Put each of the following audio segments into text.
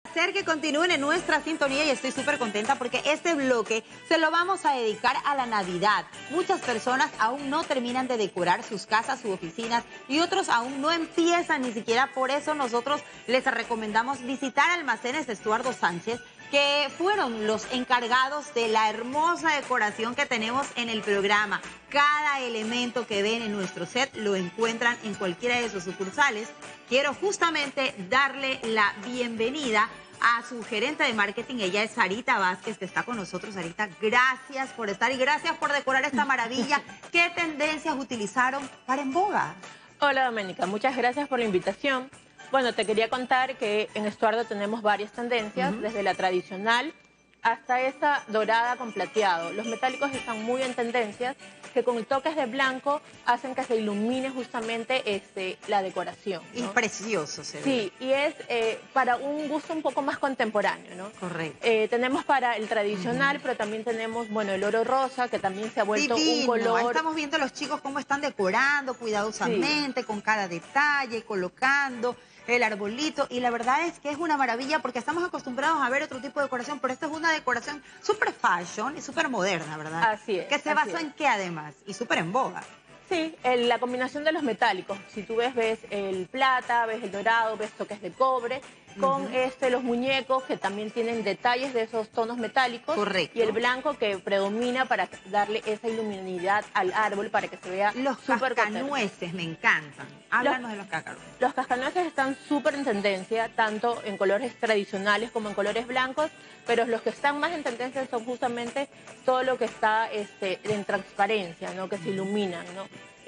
Hacer que continúen en nuestra sintonía y estoy súper contenta porque este bloque se lo vamos a dedicar a la Navidad. Muchas personas aún no terminan de decorar sus casas, sus oficinas y otros aún no empiezan ni siquiera. Por eso nosotros les recomendamos visitar Almacenes Estuardo Sánchez, que fueron los encargados de la hermosa decoración que tenemos en el programa. Cada elemento que ven en nuestro set lo encuentran en cualquiera de sus sucursales. Quiero justamente darle la bienvenida a su gerente de marketing. Ella es Sarita Vázquez, que está con nosotros. Sarita, gracias por estar y gracias por decorar esta maravilla. ¿Qué tendencias utilizaron para En Boga? Hola, Doménica, muchas gracias por la invitación. Bueno, te quería contar que en Estuardo tenemos varias tendencias, desde la tradicional hasta esa dorada con plateado. Los metálicos están muy en tendencias, que con toques de blanco hacen que se ilumine justamente la decoración, ¿no? Y precioso se ve. Sí, y es para un gusto un poco más contemporáneo, ¿no? Correcto. Tenemos para el tradicional, pero también tenemos, bueno, el oro rosa, que también se ha vuelto Divino. un color. Ahí estamos viendo a los chicos cómo están decorando cuidadosamente, con cada detalle, colocando el arbolito, y la verdad es que es una maravilla porque estamos acostumbrados a ver otro tipo de decoración, pero esta es una decoración súper fashion y súper moderna, ¿verdad? Así es. Que se basa en qué además, y súper en boga. Sí, la combinación de los metálicos. Si tú ves el plata, ves el dorado, ves toques de cobre, con los muñecos que también tienen detalles de esos tonos metálicos. Correcto. Y el blanco que predomina para darle esa iluminidad al árbol para que se vea Los súper cascanueces me encantan. Háblanos de los cascanueces. Los cascanueces están súper en tendencia, tanto en colores tradicionales como en colores blancos, pero los que están más en tendencia son justamente todo lo que está en transparencia, ¿no? Que se iluminan, ¿no?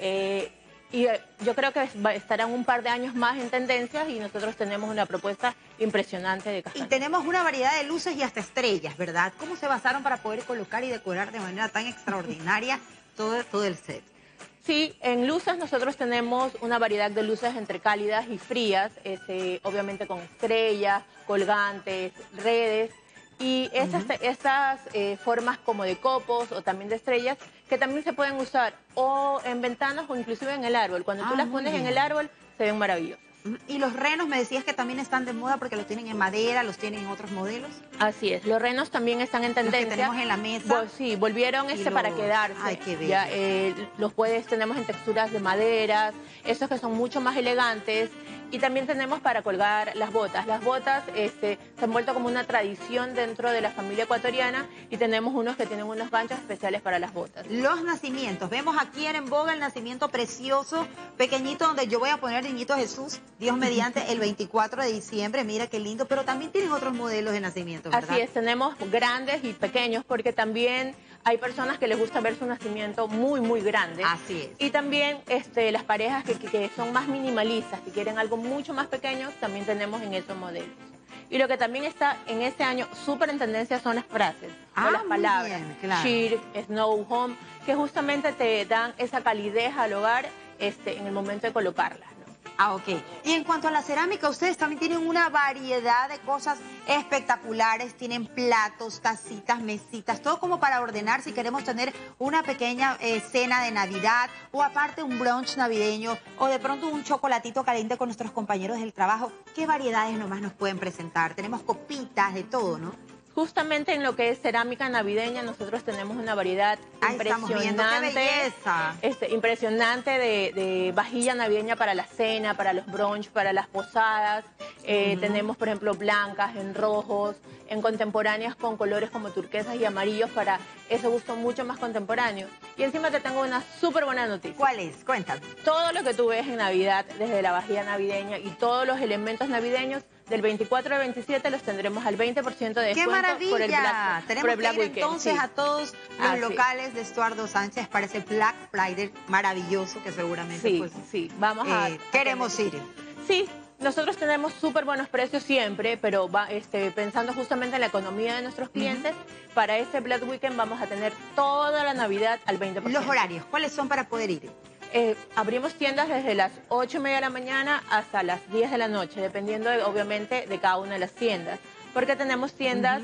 Yo creo que estarán un par de años más en tendencias y nosotros tenemos una propuesta impresionante de Y cascanueces. tenemos una variedad de luces y hasta estrellas, ¿verdad? ¿Cómo se basaron para poder colocar y decorar de manera tan extraordinaria todo el set? Sí, en luces nosotros tenemos una variedad de luces entre cálidas y frías, obviamente con estrellas, colgantes, redes. Y esas formas como de copos o también de estrellas que también se pueden usar o en ventanas o inclusive en el árbol. Cuando tú las pones en el árbol se ven maravillosas. Y los renos me decías que también están de moda porque los tienen en madera, los tienen en otros modelos. Así es, los renos también están en tendencia. Los que tenemos en la mesa. Sí, volvieron para quedarse. Ay, qué bello. Ya, tenemos en texturas de maderas, esos que son mucho más elegantes. Y también tenemos para colgar las botas. Las botas se han vuelto como una tradición dentro de la familia ecuatoriana y tenemos unos que tienen unos ganchos especiales para las botas. Los nacimientos. Vemos aquí en Boga el nacimiento precioso, pequeñito, donde yo voy a poner Niñito Jesús, Dios mediante, el 24 de diciembre. Mira qué lindo, pero también tienen otros modelos de nacimiento, ¿verdad? Así es, tenemos grandes y pequeños porque también hay personas que les gusta ver su nacimiento muy, muy grande. Así es. Y también las parejas que son más minimalistas, que quieren algo mucho más pequeño, también tenemos en esos modelos. Y lo que también está en este año súper en tendencia son las frases o las palabras. Bien, claro. Cheer, snow, home, que justamente te dan esa calidez al hogar en el momento de colocarlas, ¿no? Ah, ok. Y en cuanto a la cerámica, ustedes también tienen una variedad de cosas espectaculares. Tienen platos, tacitas, mesitas, todo como para ordenar si queremos tener una pequeña cena de Navidad o aparte un brunch navideño o de pronto un chocolatito caliente con nuestros compañeros del trabajo. ¿Qué variedades nomás nos pueden presentar? Tenemos copitas, de todo, ¿no? Justamente en lo que es cerámica navideña, nosotros tenemos una variedad impresionante, impresionante de vajilla navideña para la cena, para los brunch, para las posadas. Tenemos, por ejemplo, blancas, en rojos, en contemporáneas con colores como turquesas y amarillos para ese gusto mucho más contemporáneo. Y encima te tengo una súper buena noticia. ¿Cuál es? Cuéntame. Todo lo que tú ves en Navidad, desde la vajilla navideña y todos los elementos navideños, del 24 al 27 los tendremos al 20% de descuento. ¡Qué maravilla! Por el Black Tenemos que ir Weekend. entonces a todos los locales Sí. de Estuardo Sánchez para ese Black Friday maravilloso que seguramente vamos a queremos ir. Sí, nosotros tenemos súper buenos precios siempre, pero pensando justamente en la economía de nuestros clientes, para este Black Weekend vamos a tener toda la Navidad al 20%. Los horarios, ¿cuáles son para poder ir? Abrimos tiendas desde las 8:30 de la mañana hasta las 10 de la noche, dependiendo obviamente de cada una de las tiendas, porque tenemos tiendas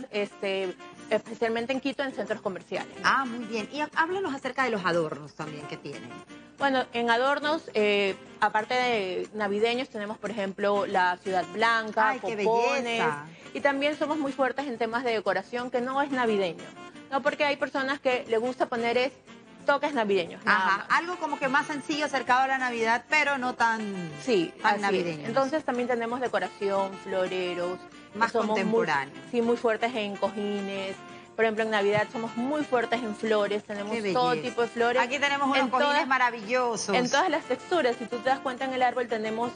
especialmente en Quito en centros comerciales, ¿no? Ah, muy bien. Y háblanos acerca de los adornos también que tienen. Bueno, en adornos, aparte de navideños, tenemos, por ejemplo, la Ciudad Blanca, ¡ay, qué popones, belleza! y también somos muy fuertes en temas de decoración que no es navideño, ¿no? Porque hay personas que le gusta poner toques navideños. Ajá, algo como que más sencillo, acercado a la Navidad, pero no tan, sí, tan navideño. Entonces también tenemos decoración, floreros. Más contemporáneo. Sí, muy fuertes en cojines. Por ejemplo, en Navidad somos muy fuertes en flores, tenemos todo tipo de flores. Aquí tenemos unos cojines maravillosos. En todas las texturas, si tú te das cuenta en el árbol tenemos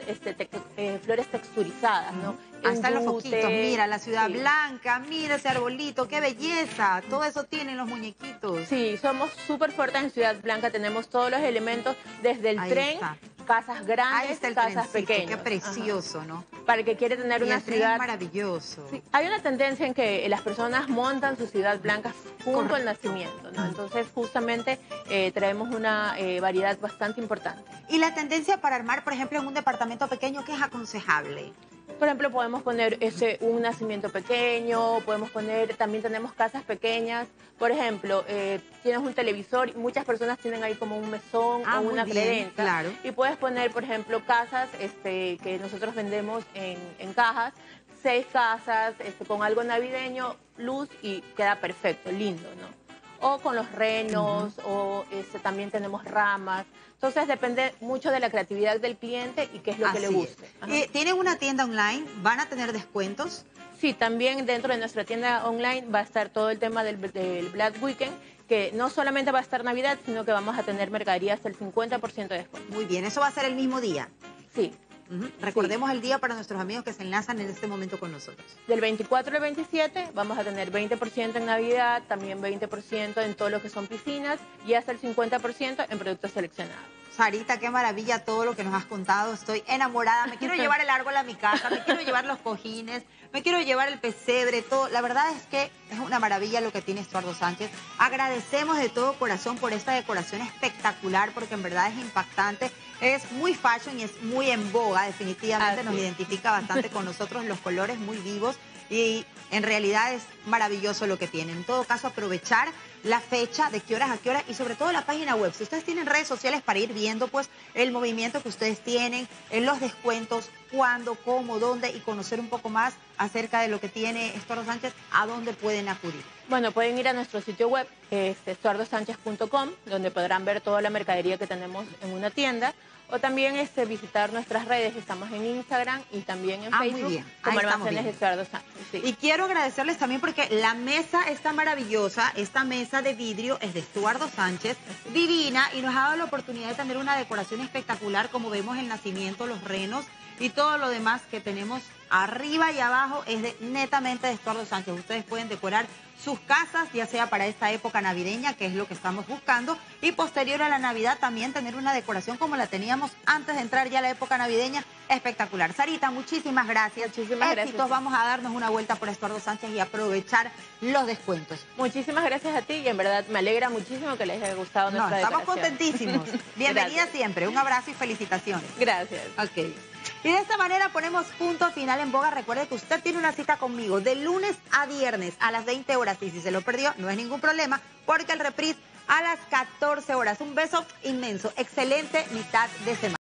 flores texturizadas, ¿no? Ahí están los foquitos, mira, la Ciudad Blanca, mira ese arbolito, qué belleza. Todo eso tienen los muñequitos. Sí, somos súper fuertes en Ciudad Blanca, tenemos todos los elementos, desde el tren, casas grandes, casas pequeñas. Qué precioso, ¿no? Para el que quiere tener una ciudad maravilloso. Sí, hay una tendencia en que las personas montan su Ciudad Blanca junto al nacimiento, ¿no? Entonces, justamente traemos una variedad bastante importante. Y la tendencia para armar, por ejemplo, en un departamento pequeño, ¿qué es aconsejable? Por ejemplo, podemos poner un nacimiento pequeño, también tenemos casas pequeñas. Por ejemplo, tienes un televisor y muchas personas tienen ahí como un mesón o una credenza. Claro. Y puedes poner, por ejemplo, casas que nosotros vendemos en cajas, 6 casas con algo navideño, luz y queda perfecto, lindo, ¿no? O con los renos, o también tenemos ramas. Entonces depende mucho de la creatividad del cliente y qué es lo que le guste. ¿Tienen una tienda online? ¿Van a tener descuentos? Sí, también dentro de nuestra tienda online va a estar todo el tema del Black Weekend, que no solamente va a estar Navidad, sino que vamos a tener mercadería hasta el 50% de descuento. Muy bien, ¿eso va a ser el mismo día? Sí. Recordemos el día para nuestros amigos que se enlazan en este momento con nosotros. Del 24 al 27 vamos a tener 20% en Navidad, también 20% en todo lo que son piscinas y hasta el 50% en productos seleccionados. Sarita, qué maravilla todo lo que nos has contado. Estoy enamorada. Me quiero llevar el árbol a mi casa, me quiero llevar los cojines, me quiero llevar el pesebre, todo. La verdad es que es una maravilla lo que tiene Estuardo Sánchez. Agradecemos de todo corazón por esta decoración espectacular, porque en verdad es impactante. Es muy fashion y es muy en boga, definitivamente nos identifica bastante con nosotros, los colores muy vivos y en realidad es maravilloso lo que tienen. En todo caso, aprovechar la fecha, de qué horas a qué horas y sobre todo la página web. Si ustedes tienen redes sociales para ir viendo pues el movimiento que ustedes tienen, en los descuentos, cuándo, cómo, dónde y conocer un poco más acerca de lo que tiene Estuardo Sánchez, ¿a dónde pueden acudir? Bueno, pueden ir a nuestro sitio web, que es estuardosánchez.com, donde podrán ver toda la mercadería que tenemos en una tienda, o también visitar nuestras redes. Estamos en Instagram y también en Facebook. Muy bien. Como Almacenes Estuardo Sánchez. Sí. Y quiero agradecerles también porque la mesa está maravillosa. Esta mesa de vidrio es de Estuardo Sánchez, divina, y nos ha dado la oportunidad de tener una decoración espectacular, como vemos el nacimiento, los renos y todo lo demás que tenemos arriba y abajo es netamente de Estuardo Sánchez. Ustedes pueden decorar sus casas, ya sea para esta época navideña, que es lo que estamos buscando, y posterior a la Navidad también tener una decoración como la teníamos antes de entrar ya a la época navideña, espectacular. Sarita, muchísimas gracias. Muchísimas gracias. Vamos a darnos una vuelta por Estuardo Sánchez y aprovechar los descuentos. Muchísimas gracias a ti y en verdad me alegra muchísimo que les haya gustado nuestra decoración. Estamos contentísimos. Bienvenida siempre. Un abrazo y felicitaciones. Gracias. Ok. Y de esta manera ponemos punto final en Boga. Recuerde que usted tiene una cita conmigo de lunes a viernes a las 20 horas. Y si se lo perdió, no es ningún problema, porque el reprise a las 14 horas. Un beso inmenso. Excelente mitad de semana.